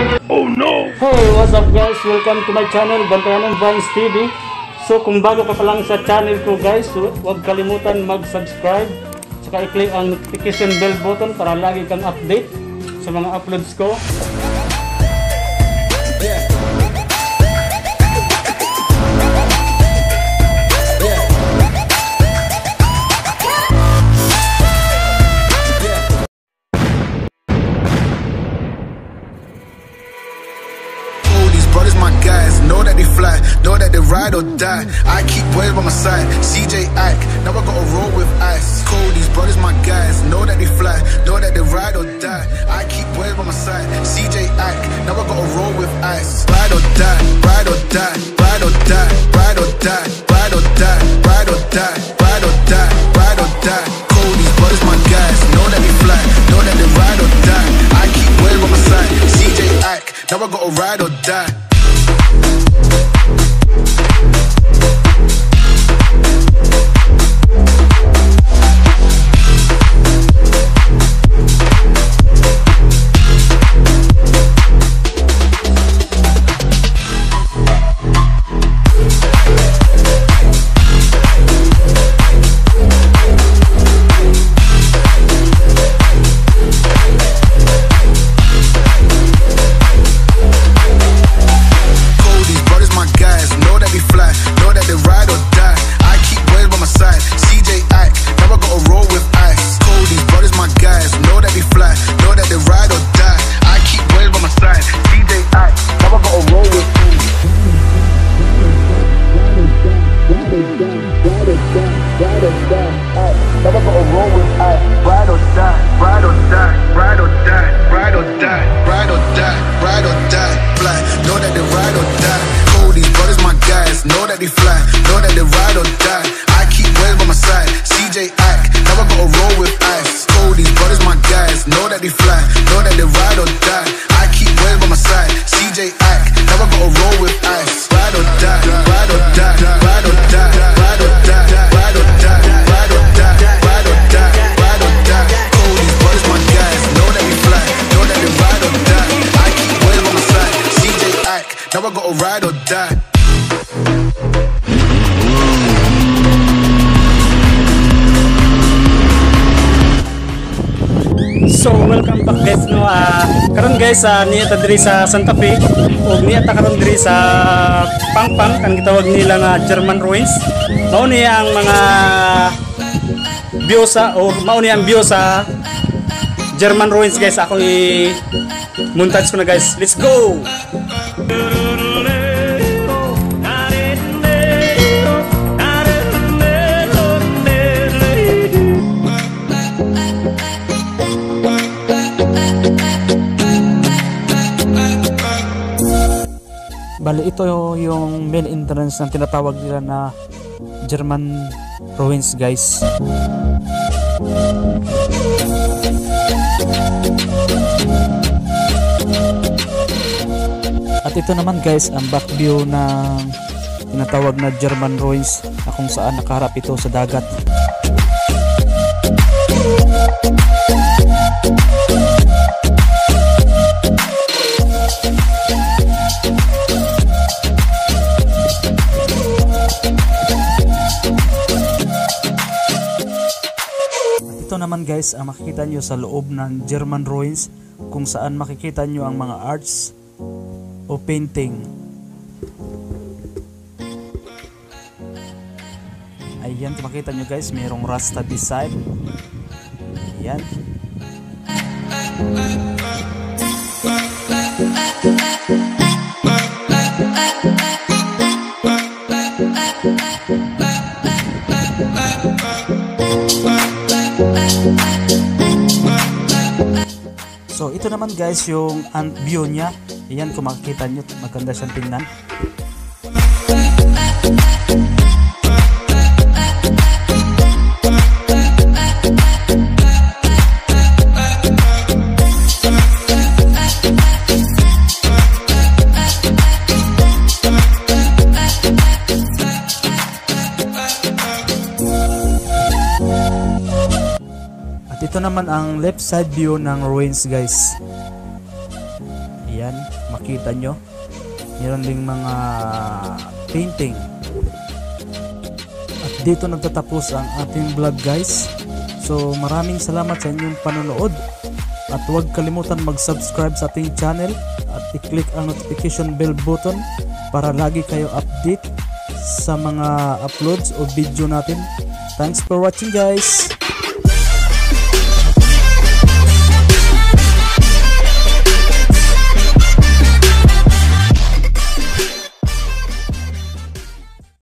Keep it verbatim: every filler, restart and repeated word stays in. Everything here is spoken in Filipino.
Oh no! Hey, what's up guys? Welcome to my channel, Bantayanan Vines T V. So kung bago ka pa lang sa channel ko guys, huwag kalimutan mag-subscribe, saka i-click ang notification bell button para lagi kang update sa mga uploads ko. Brothers, my guys, know that they fly, know that they ride or die. I keep boys by my side, C J Ike, now I gotta roll with ice. Cody's brothers, my guys, know that they fly, know that they ride or die. I keep boys by my side, C J Ike, now I gotta roll with ice. Ride or die, ride or die, ride or die, ride or die, ride or die, ride or die, ride or die, ride or die. Cody's brothers, my guys, know that they fly, know that they ride or die. I keep boys by my side, C J Ike, now I gotta ride or die. Know that they fly, know that they ride or die. I keep waves by my side, C J Ike, now I gotta roll with ice. Cody's brothers, my guys, know that they fly, know that they ride or die. I keep waves by my side, C J Ike, now I gotta roll with ice. Ride or die, ride or die, ride or die, ride or die, ride or die, ride or die, ride or die, ride or die. Cody's brothers, my guys, know that they fly, know that they ride or die. I keep waves by my side, C J Ike, now I gotta ride or die. So welcome back guys no. Uh, karon guys uh, niya ta diri sa Santa Fe ug niya ta karon diri sa Pangpang kan gitawag nila nga German ruins. Mao ni ang mga view sa o mao ni ang view sa German ruins guys. Ako i montage ko na guys. Let's go. Bali ito yung main entrance ng tinatawag nila na German ruins guys. At ito naman guys ang back view ng tinatawag na German ruins na kung saan nakaharap ito sa dagat. Ito naman guys ang makikita nyo sa loob ng German ruins kung saan makikita nyo ang mga arts o painting. Ayan, makikita nyo guys, mayroong Rasta design. Ayan. So ito naman guys yung view niya. Ayan, kung makikita nyo, maganda siyang tingnan. Ito naman ang left side view ng ruins guys. Ayan, makita nyo. Meron ding mga painting. At dito nagtatapos ang ating vlog guys. So maraming salamat sa inyong panonood. At huwag kalimutan mag-subscribe sa ating channel. At i-click ang notification bell button para lagi kayo update sa mga uploads o video natin. Thanks for watching guys.